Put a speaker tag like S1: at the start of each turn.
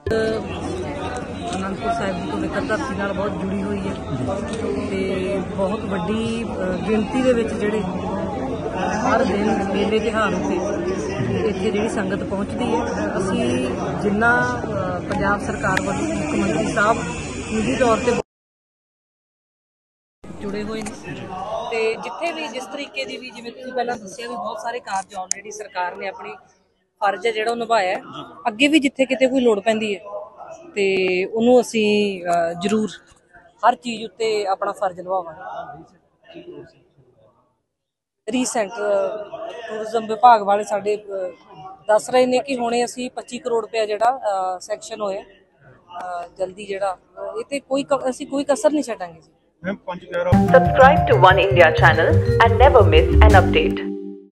S1: आनंदपुर साहिब की पवित्र धरती नाल बहुत जुड़ी हुई है तो बहुत वड्डी गिणती दे विच जिहड़े हर दिन मेले तिहार उत्ते इत्थे जिहड़ी संगत पहुँचती है। असीं जिन्ना पंजाब सरकार वालों मुख्यमंत्री साहब निजी तौर पर जुड़े हुए हैं तो जिथे भी जिस तरीके की भी जिवें तुसीं पहलां दस्सिया भी बहुत सारे कार्य ऑलरेडी सरकार ने अपनी फर्ज है जिहड़ा निभाया है। अगे भी जिथे किते कोई लोड़ पैंदी है तो उन्होंने असीं जरूर हर चीज़ उत्ते अपना फर्ज निभावांगे। रीसेंट टूरिज्म विभाग वाले साडे दस रहे ने कि हुणे असीं 25 करोड़ रुपया जिहड़ा सैक्शन होया जल्दी जिहड़ा इह ते असीं कोई कसर नहीं छड्डांगे।
S2: Subscribe to One India channel and never miss an update.